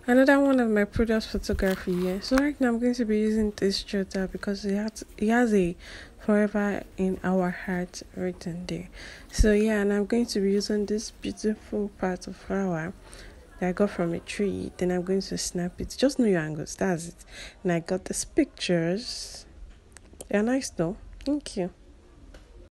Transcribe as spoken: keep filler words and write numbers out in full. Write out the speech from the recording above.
Another one of my product photography. Yeah. So right now I'm going to be using this jotter because it has it has a forever in our heart written there. So yeah, and I'm going to be using this beautiful part of flower that I got from a tree. Then I'm going to snap it. Just know your angles. That's it. And I got these pictures. They're nice though. Thank you.